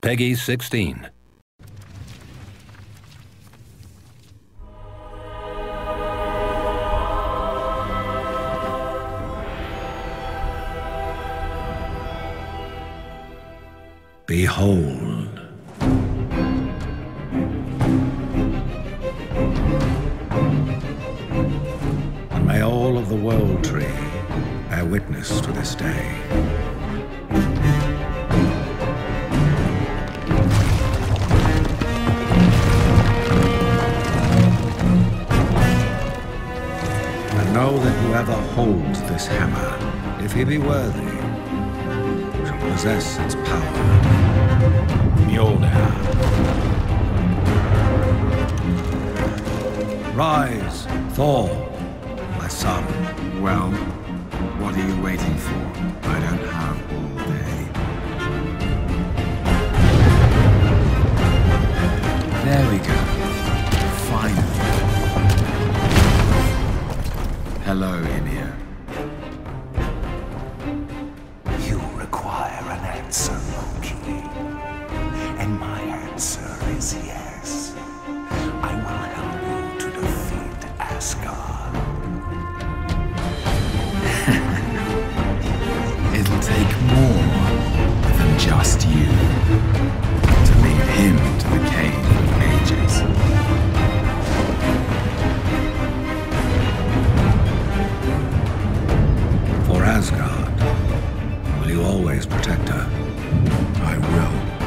Peggy 16. Behold. And may all of the world tree bear witness to this day. And know that whoever holds this hammer, if he be worthy, shall possess its power. Mjolnir. Rise, Thor, my son. Well, what are you waiting for? I don't have all day. There we go. Finally. Hello, Ymir. You require an answer, Loki. And my answer is yes. I will help you to defeat Asgard. It'll take more than just you to lead him to the Cave of Ages. For Asgard, will you always protect her? I will.